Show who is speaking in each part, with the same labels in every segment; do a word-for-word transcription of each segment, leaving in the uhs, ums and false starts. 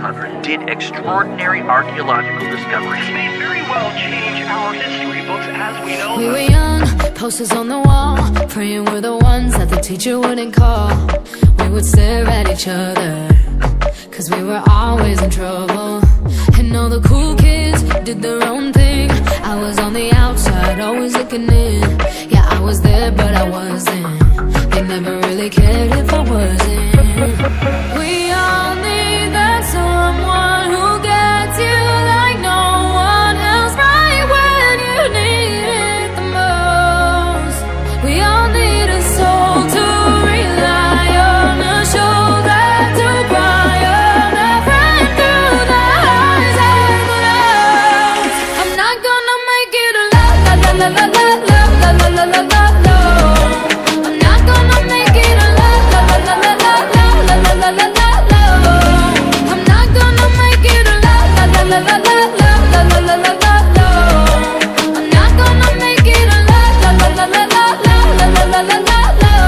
Speaker 1: hundred did extraordinary archaeological discoveries.
Speaker 2: This may very well change our history books as we know
Speaker 3: We
Speaker 2: them.
Speaker 3: were young, posters on the wall, praying we're the ones that the teacher wouldn't call. We would stare at each other, cause we were always in trouble. And all the cool kids did their own thing. I was on the outside, always looking in. Yeah, I was there, but I wasn't. They never really cared if I wasn't. We all need that someone who gets you like no one else, right when you need it the most. We all need a soul to rely on, a shoulder to cry on, a friend through the highs and the lows. I'm not gonna make it a la la la la la la la la la la la la. I'm not gonna make it a la la la la la la la la la la la. I'm not gonna make it a la la la la la la la la la la la. I'm not gonna make it a la la la la la la la la la la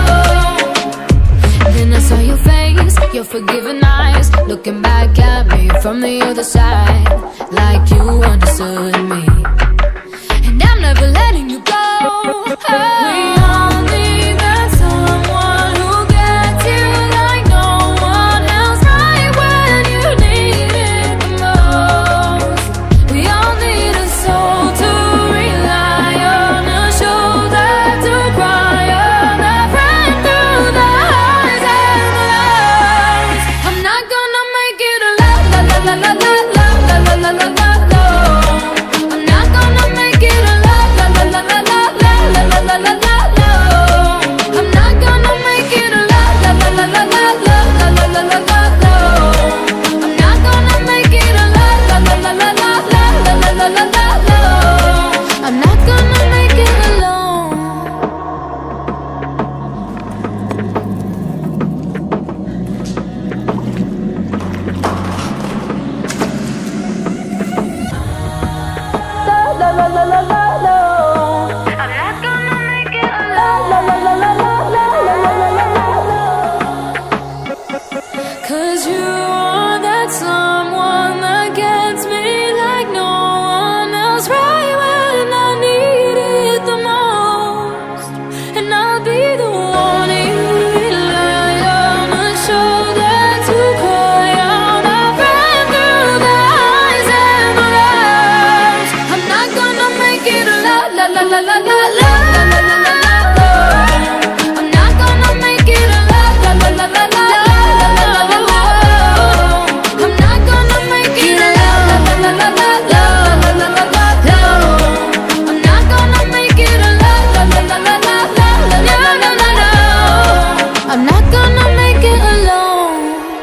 Speaker 3: la. Then I saw your face, your forgiving eyes, looking back at me from the other side, like you understood me. And I'm never letting you go. We all need that someone who gets you like no one else, right when you need it the most. We all need a soul to rely on, a shoulder to cry on, a friend through the highs and the lows. I'm not gonna make it a la la la la la la la la la la la la. I'm not gonna make it a la la la la la la la la la la la. I'm not gonna make it a la la la la la la la la la la la la. I'm not gonna make it a la la la la la la la la la la la. I'm not gonna make it alone. La la la la la la. I'm not gonna make it alone. La la la la la la la la la la. Cause you are that someone that gets me like no one else, right when I need it the most. And I'll be the one you rely on, a shoulder to cry on, a friend through the highs and the lows. I'm not gonna make it a la la la la la la la la la la la. I'm not gonna make it a la la la la la la la la la la. I'm not gonna make it a la la la la la la la la la la la. I'm not gonna make it a la la la la la la la la la la la. I'm not gonna make it alone.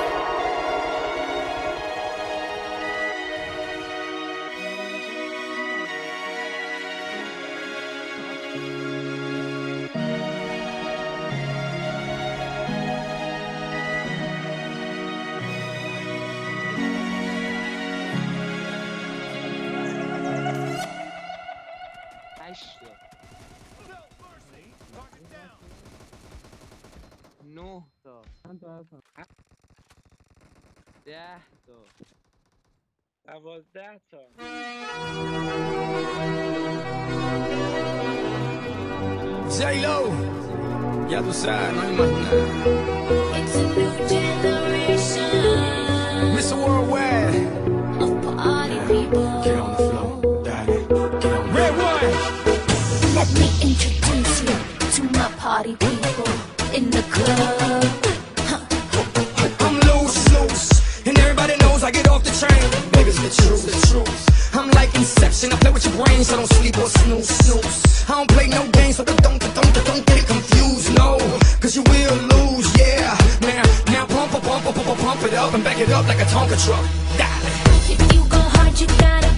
Speaker 4: No, ده تا دوازده تا
Speaker 5: J-Lo, ya tú sabes, no hay más nada.
Speaker 3: It's a new generation
Speaker 5: mister Worldwide,
Speaker 3: of party people.
Speaker 5: get on the floor, dale, get on. Red one,
Speaker 3: Let me introduce you to my party people in the club.
Speaker 5: I'm loose, loose, and everybody knows I get off the train. Baby, it's the truth, the truth. I'm like Inception, I play with your brain, so don't sleep or snooze, snooze. I don't play no games, so don't, don't, don't, don't get it confused, no, cause you will lose, yeah. Now, now pump, pump, pump, pump, pump it up and back it up like a Tonka truck. Dale.
Speaker 3: If you go hard, you gotta